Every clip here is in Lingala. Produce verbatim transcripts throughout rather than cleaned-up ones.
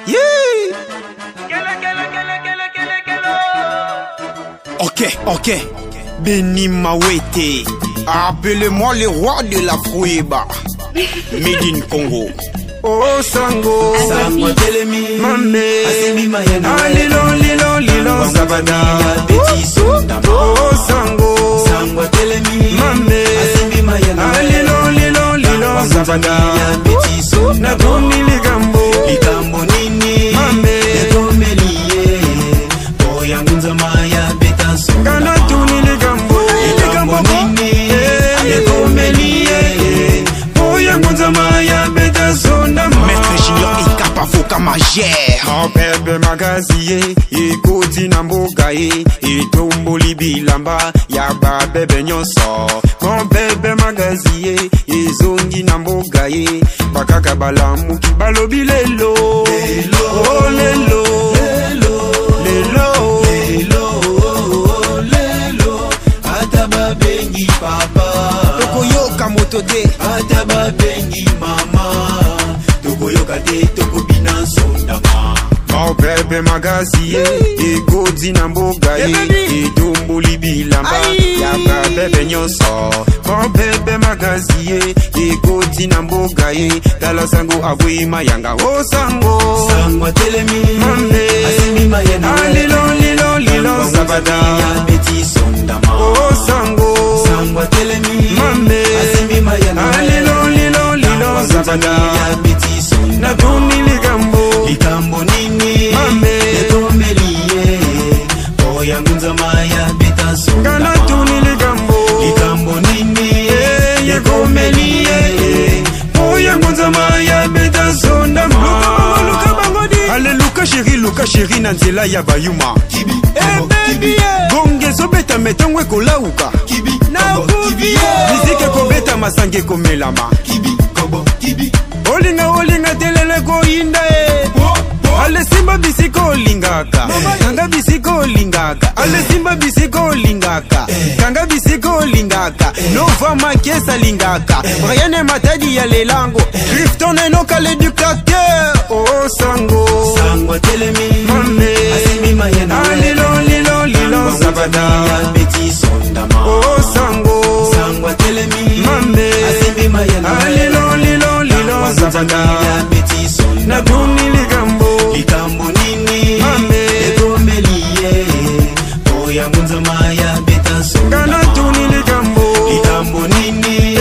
Yeah. Ok, ok. Benny Mawete. Appelez-moi le roi de la Frouéba. Made in Congo. Oh Sango, Sango telemi, Mame, Asimi mayana, Alilo, Lilo, Lilo, Sabada, Beti Sunda. Oh Sango, Sango telemi, Mame, Asimi mayana, Alilo, Lilo, Lilo, Sabada, Beti Sunda. Nagomi ligambo, ligambo nini, Mame, Negomelie, Boya ngunza maya beta Sunda. Kana tuni ligambo, ligambo nini, Negomelie, Boya ngunza maya beta Sunda. Maître Junior Ikapa Foka Magère. Mon bébé magaziye, ikoti na mboga ye, itomboli bilamba, yaba bébé nyonso. Mon bébé magaziye, izongi na mboga ye, bakaka balamuki balobi lelo. Lelo, oh lelo, lelo, lelo, lelo, lelo, ataba bengi papa. Tokoyoka moto te, ataba bengi mama. Tokoyoka te, tokobina sondama. mon bébé magaziye, ikoti na mboga ye, itomboli bilamba, yaba bébé nyonso. Mon bébé magaziye, ikoti na mboga ye, tala sango abui mayanga. Oh sango, Sango telemi, Mame, Asimi mayana, Alilo, Lilo, Lilo, Sabada, Beti sondama. Oh sango, Sango telemi, Mame, Asimi mayana, Alilo, Lilo, Lilo, Sabada, Beti sondama. Nagomi ligambo, ligambo nini, Mame, Negomelie, Boya ngunza maya beta sondama. Kana tuni ligambo, ligambo nini, Negomelie, Boya ngunza maya beta sonda. Luka luka bangodi. Ale luka chéri, luka chéri na nzela ya bayuma. Kibi, Eh baby, gonge sobeta metongwe kolauka. Kibi, Na kubi, mizike kobeta masange komelama. Kibi, kobo, kibi. Olinga olinga telele ko inda e. Ale simba bisiko lingaka, kanga bisiko lingaka. Ale simba bisiko lingaka, kanga bisiko lingaka. Nova makesa lingaka, Brian Matadi ya lelango. Clifton enoka l'éducateur. Oh sango, Sango telemi, Mame, Asimi mayana, Alilo, Lilo, Lilo, Sabada, Beti sondama. Oh sango, Sango telemi, Mame, Asimi mayana, Alilo, Lilo, Lilo, Sabada, Beti sondama. Naguni ligambo, ligambo nini, Mame, Negomelie, Boya ngunza maya beta sondama. Kana tuni ligambo, ligambo nini,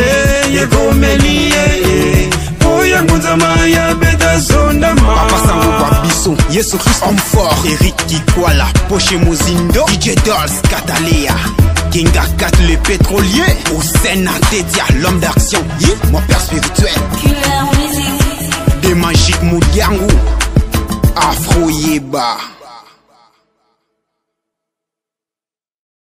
Negomelie, Boya ngunza maya beta sonda. Papa Sango Babiso, Yesu Christ homme fort, Eric Kikwala, Poche Mozindo, D J Dolls, Catalea, Kinga Kat le pétrolier, Hussein Antedia, l'homme d'action, yeah, mon père spirituel, Des Magiques Moudiangou, Afro Yeba.